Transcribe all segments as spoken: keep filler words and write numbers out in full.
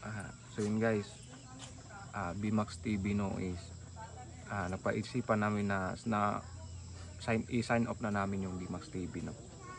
Uh, so yun guys, uh, B-Max T V no is uh, napaisipan namin na, na sign, i-sign off na namin yung B-Max T V no.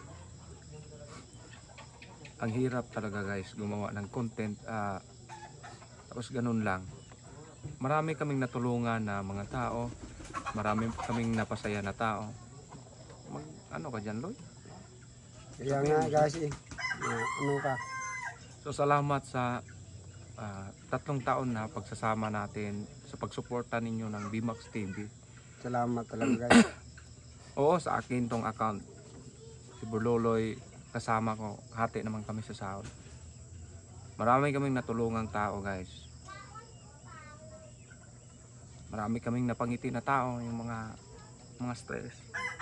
Ang hirap talaga guys gumawa ng content, uh, tapos ganun lang. Marami kaming natulungan na mga tao, marami kaming napasaya na tao. Mag, ano ka dyan, Loy? Kaya nga guys eh, uh, ano ka? So salamat sa uh, tatlong taon na pagsasama natin sa pagsuporta ninyo ng B-Max T V. Salamat talaga guys. Oo, sa akin tong account. Si Burloloy kasama ko, hati naman kami sa sahod. Marami kaming natulungang tao guys. Marami kaming napangiti na tao, yung mga mga stress.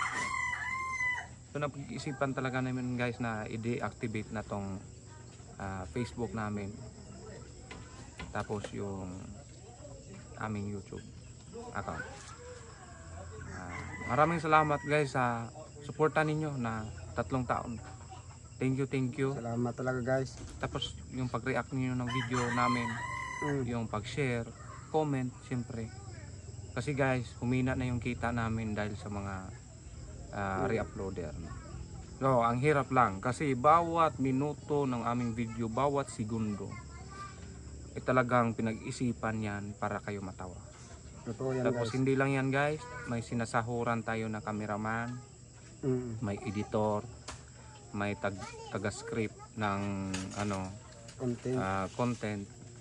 So napag-isipan talaga namin guys na i-deactivate na tong uh, Facebook namin. Tapos yung aming YouTube account. Uh, maraming salamat guys sa suporta ninyo na tatlong taon. Thank you, thank you. Salamat talaga guys. Tapos yung pag-react niyo ng video namin, Mm. yung pag-share, comment, siyempre. Kasi guys, humina na yung kita namin dahil sa mga uh, re-uploader. So, ang hirap lang kasi bawat minuto ng aming video, bawat segundo, eh talagang pinag-isipan yan para kayo matawa. Totoo yan Tapos guys. hindi lang yan guys, may sinasahuran tayo na cameraman, Mm. may editor, may tag taga-script ng ano, Content. uh, content.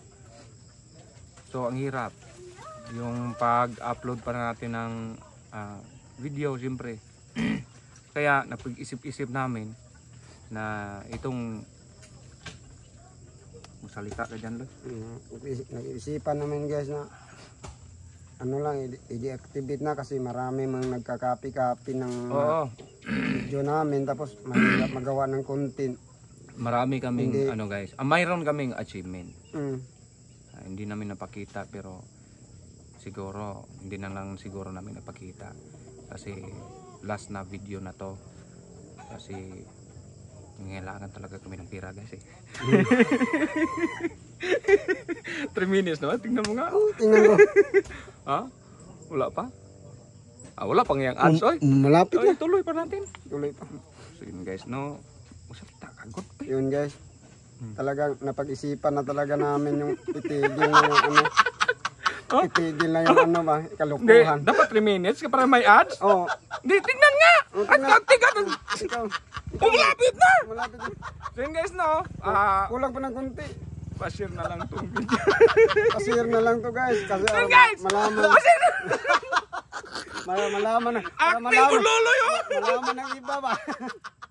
So ang hirap yung pag-upload pa natin ng uh, video siyempre. Kaya napag-isip-isip namin na itong magsalita ka dyan Loy. Mm. Nag-iisipan namin guys na ano lang, i-deactivate na kasi marami mang nagka-copy-copy ng Oo, video namin tapos mahirap magawa ng content. marami kaming Hindi. ano guys, ah, mayroon kaming achievement. Mm. Ah, hindi namin napakita pero siguro hindi na lang siguro namin napakita kasi last na video na to kasi ngailangan talaga kami ng pira guys eh. three minutes naman, tingnan mo nga. Oh, tingnan mo. Ha? Wala pa? Ah, wala pang yung ads oy. Um, malapit Ay, na. tuloy pa natin. Tuloy pa. So yun guys, no. Masalita kagot pa. Yun guys. Hmm. Talagang napag-isipan na talaga namin yung itigil na yung ano. Oh? Itigil na yung ano ba, Hindi, kalukuhan. dapat three minutes ka para may ads. Oh, Hindi, tingnan nga. Oh, At tingnan. nagtigan. ikaw. Oh, malapit na. Malapit na. So yun guys, no. Ah, Kulang pa ng konti. pa-share na lang tong video. Share na lang to guys. Kasi Yun uh, guys. malaman. Pa-share na. Mal- malaman na. Acting Malaman. ko lolo yun. Malaman ng iba ba.